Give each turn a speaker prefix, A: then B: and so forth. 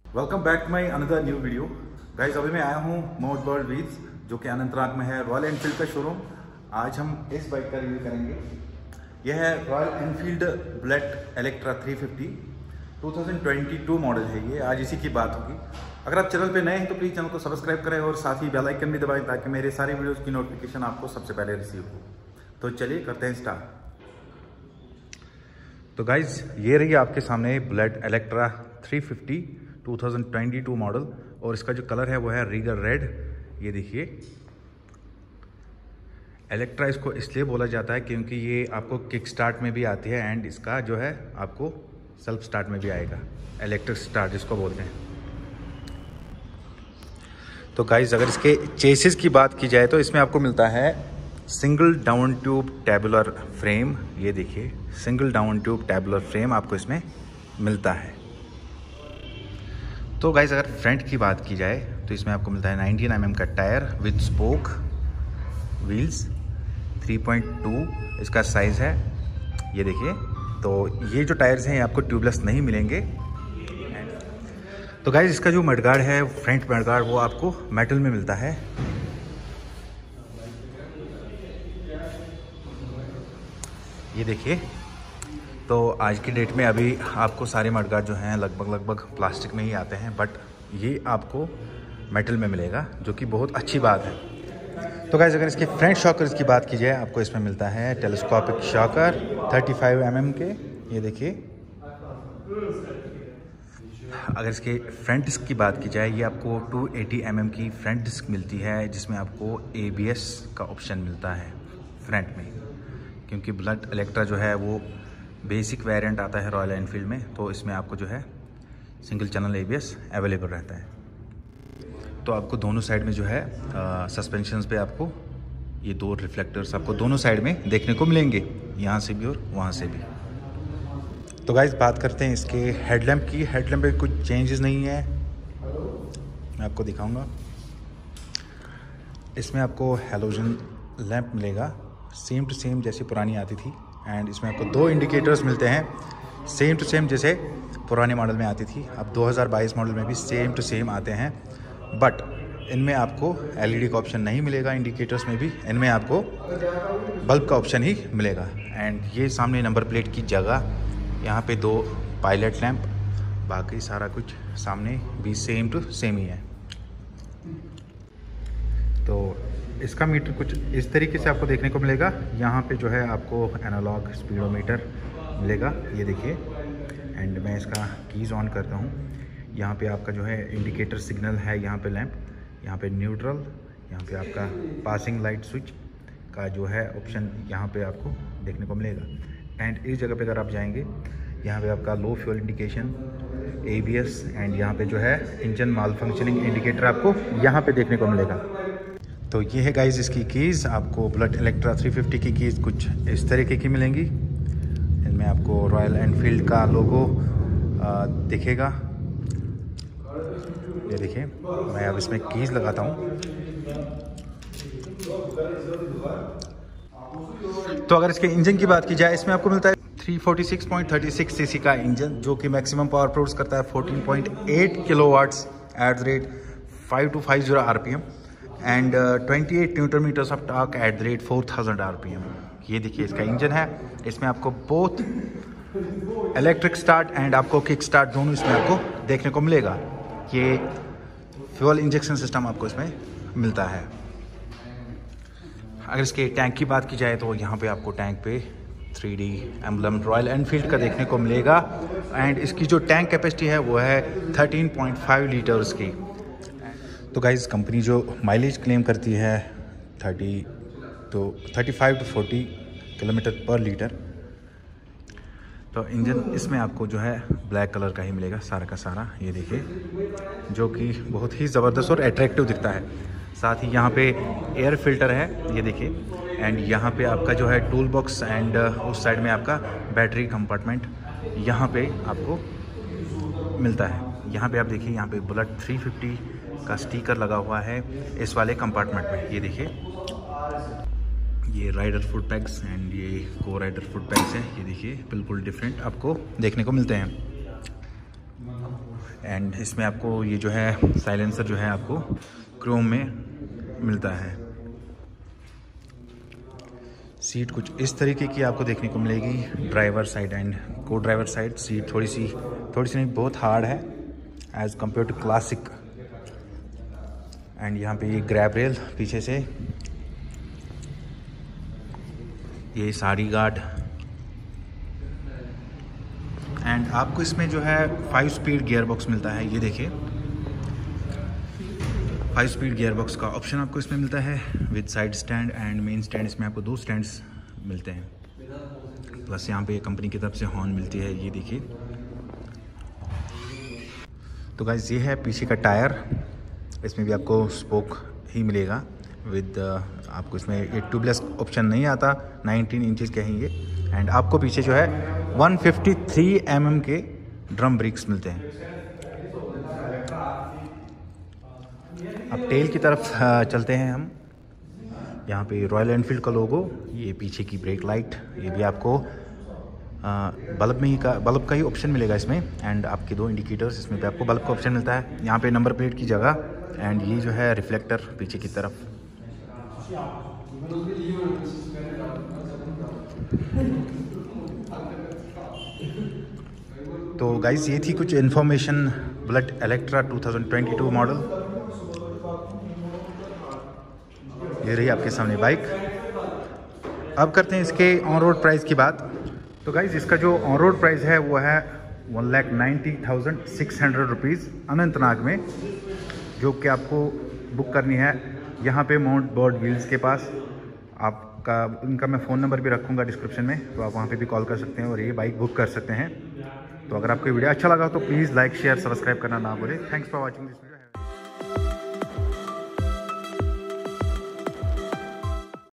A: Welcome back to my another new video. Guys अभी मैं आया हूँ मोट वर्ल्ड व्हील्स जो कि अनंतनाग में है, रॉयल एनफील्ड का शोरूम। आज हम इस बाइक का रिव्यू करेंगे। यह है Royal Enfield Bullet Electra 350 2022 model है ये। आज इसी की बात होगी। अगर आप चैनल पे नए हैं तो प्लीज़ चैनल को सब्सक्राइब करें और साथ ही बेल आइकन भी दबाएं ताकि मेरे सारे वीडियोज़ की नोटिफिकेशन आपको सबसे पहले रिसीव हो। तो चलिए करते हैं स्टार्ट। तो गाइज ये रही आपके सामने बुलेट इलेक्ट्रा 350 2022 मॉडल, और इसका जो कलर है वो है रीगल रेड। ये देखिए, इलेक्ट्रा इसको इसलिए बोला जाता है क्योंकि ये आपको किक स्टार्ट में भी आती है एंड इसका जो है आपको सेल्फ स्टार्ट में भी आएगा, इलेक्ट्रिक स्टार्ट जिसको बोलते हैं। तो गाइज अगर इसके चेसिस की बात की जाए तो इसमें आपको मिलता है single down tube tubular frame. ये देखिए, single down tube tubular frame आपको इसमें मिलता है। तो गाइज अगर फ्रंट की बात की जाए तो इसमें आपको मिलता है 19 mm का टायर विद स्पोक व्हील्स, 3.2 इसका साइज़ है। ये देखिए, तो ये जो टायर्स हैं ये आपको ट्यूबलेस नहीं मिलेंगे। तो गाइज इसका जो मडगार्ड है, फ्रंट मडगार्ड, वो आपको मेटल में मिलता है। ये देखिए, तो आज की डेट में अभी आपको सारे मडगार्ड जो हैं लगभग प्लास्टिक में ही आते हैं, बट ये आपको मेटल में मिलेगा, जो कि बहुत अच्छी बात है। तो गाइस अगर इसके फ्रंट शॉकर्स की बात की जाए, आपको इसमें मिलता है टेलीस्कोपिक शॉकर 35 mm के। ये देखिए, अगर इसके फ्रंट डिस्क की बात की जाए, ये आपको 280 mm की फ्रंट डिस्क मिलती है, जिसमें आपको ABS का ऑप्शन मिलता है फ्रंट में, क्योंकि बुलेट इलेक्ट्रा जो है वो बेसिक वेरिएंट आता है रॉयल एनफील्ड में, तो इसमें आपको जो है सिंगल चैनल ABS अवेलेबल रहता है। तो आपको दोनों साइड में जो है सस्पेंशंस पे आपको ये दो रिफ्लेक्टर्स आपको दोनों साइड में देखने को मिलेंगे, यहाँ से भी और वहाँ से भी। तो गाइस बात करते हैं इसके हेडलैम्प की। हेडलैम्प पे कुछ चेंजेस नहीं है, मैं आपको दिखाऊंगा। इसमें आपको हैलोजन लैंप मिलेगा, सेम टू सेम जैसी पुरानी आती थी, एंड इसमें आपको दो इंडिकेटर्स मिलते हैं सेम टू सेम जैसे पुराने मॉडल में आती थी। अब 2022 मॉडल में भी सेम टू सेम आते हैं, बट इनमें आपको LED का ऑप्शन नहीं मिलेगा। इंडिकेटर्स में भी इनमें आपको बल्ब का ऑप्शन ही मिलेगा। एंड ये सामने नंबर प्लेट की जगह, यहाँ पे दो पायलट लैंप, बाकी सारा कुछ सामने भी सेम टू सेम ही है। तो इसका मीटर कुछ इस तरीके से आपको देखने को मिलेगा। यहाँ पे जो है आपको एनालॉग स्पीडोमीटर मिलेगा, ये देखिए। एंड मैं इसका कीज़ ऑन करता हूँ। यहाँ पे आपका जो है इंडिकेटर सिग्नल है, यहाँ पे लैंप, यहाँ पे न्यूट्रल, यहाँ पे आपका पासिंग लाइट स्विच का जो है ऑप्शन यहाँ पे आपको देखने को मिलेगा। एंड इस जगह पे अगर आप जाएंगे, यहाँ पे आपका low fuel indication, ABS, and यहाँ पे जो है इंजन माल फंक्शनिंग इंडिकेटर आपको यहाँ पे देखने को मिलेगा। तो ये है गाइज इसकी कीज़। आपको बुलेट इलेक्ट्रा 350 की कीज़ कुछ इस तरीके की मिलेंगी। इनमें आपको रॉयल एनफील्ड का लोगो दिखेगा। ये देखिए, मैं अब इसमें कीज़ लगाता हूँ। तो अगर इसके इंजन की बात की जाए, इसमें आपको मिलता है 346.36 cc का इंजन, जो कि मैक्सिमम पावर प्रोड्यूस करता है 14.8 kilowatts at the rate 5250 RPM and 28 newton metres of torque at the rate 4000 RPM। ये देखिए इसका इंजन है। इसमें आपको बोथ इलेक्ट्रिक स्टार्ट एंड आपको किक स्टार्ट दोनों इसमें आपको देखने को मिलेगा। ये फ्यूल इंजेक्शन सिस्टम आपको इसमें मिलता है। अगर इसके टैंक की बात की जाए तो यहाँ पे आपको टैंक पे 3D एम्बलम रॉयल एनफील्ड का देखने को मिलेगा। एंड इसकी जो टैंक कैपेसिटी है वो है 13.5 लीटर्स की। तो गाइज कंपनी जो माइलेज क्लेम करती है 35 to 40 किलोमीटर पर लीटर। तो इंजन इसमें आपको जो है ब्लैक कलर का ही मिलेगा सारा का सारा, ये देखिए, जो कि बहुत ही ज़बरदस्त और अट्रैक्टिव दिखता है। साथ ही यहाँ पे एयर फिल्टर है, ये देखिए। एंड यहाँ पे आपका जो है टूल बॉक्स एंड उस साइड में आपका बैटरी कंपार्टमेंट यहाँ पे आपको मिलता है। यहाँ पे आप देखिए, यहाँ पे बुलेट 350 का स्टिकर लगा हुआ है इस वाले कंपार्टमेंट में। ये देखिए, ये राइडर फुट पैक्स एंड ये को राइडर फुट पैक्स है। ये देखिए, बिल्कुल डिफरेंट आपको देखने को मिलते हैं। एंड इसमें आपको ये जो है साइलेंसर जो है आपको क्रोम में मिलता है। सीट कुछ इस तरीके की आपको देखने को मिलेगी driver side and co driver side. Seat थोड़ी सी नहीं बहुत हार्ड है as compare to Classic. And यहाँ पे ये ग्रैब रेल पीछे से, ये साड़ी गार्ड। एंड आपको इसमें जो है 5 स्पीड गियर बॉक्स मिलता है। ये देखिए 5 स्पीड गियर बॉक्स का ऑप्शन आपको इसमें मिलता है with side stand and main stand. इसमें आपको 2 स्टैंड्स मिलते हैं, प्लस यहाँ पे कंपनी की तरफ से हॉर्न मिलती है। ये देखिए। तो गाइस ये है पीछे का टायर। इसमें भी आपको स्पोक ही मिलेगा विद आपको इसमें ये ट्यूबलेस ऑप्शन नहीं आता। 19 इंचज़ के हैं ये। एंड आपको पीछे जो है 153 mm के ड्रम ब्रेक्स मिलते हैं। अब टेल की तरफ चलते हैं हम। यहाँ पे रॉयल एनफील्ड का लोगो, ये पीछे की ब्रेक लाइट, ये भी आपको बल्ब का ही ऑप्शन मिलेगा इसमें। एंड आपके 2 इंडिकेटर्स, इसमें भी आपको बल्ब का ऑप्शन मिलता है। यहाँ पे नंबर प्लेट की जगह। एंड ये जो है रिफ्लेक्टर पीछे की तरफ। तो गाइस ये थी कुछ इन्फॉर्मेशन बुलेट इलेक्ट्रा 2022 मॉडल। ये रही आपके सामने बाइक। अब करते हैं इसके ऑन रोड प्राइस की बात। तो गाइस इसका जो ऑन रोड प्राइस है वो है 1,90,600 रुपीज़ अनंतनाग में, जो कि आपको बुक करनी है यहाँ पे माउंट बर्ड व्हील्स के पास। आपका उनका मैं फ़ोन नंबर भी रखूँगा डिस्क्रिप्शन में, तो आप वहाँ पे भी कॉल कर सकते हैं और ये बाइक बुक कर सकते हैं। तो अगर आपको वीडियो अच्छा लगा तो प्लीज़ लाइक शेयर सब्सक्राइब करना ना भूलें। Thanks for watching this.